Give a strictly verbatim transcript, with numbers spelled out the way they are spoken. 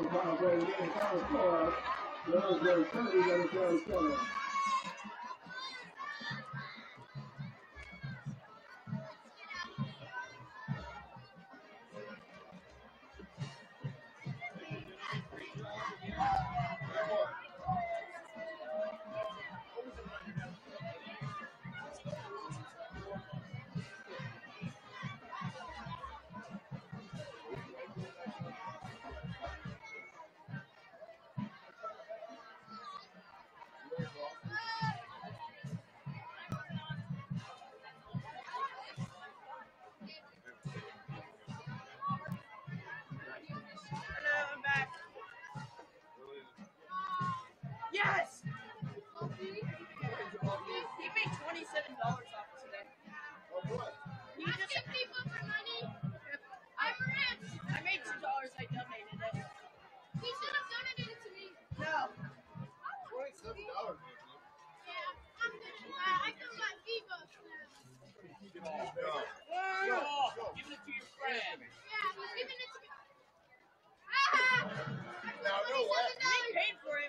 Reynoldsburg thirty, Reynoldsburg seven. Yes! He made twenty-seven dollars off it today. He just Asking people for money. I, I'm rich. I made two dollars. I donated it. He should have donated it to me. No. Twenty-seven dollars. Yeah, I'm good. I, I can buy V-Bucks now. Whoa! Give it to your friend. Yeah, he's giving it to me. Ah! Now, no way. He paid for it.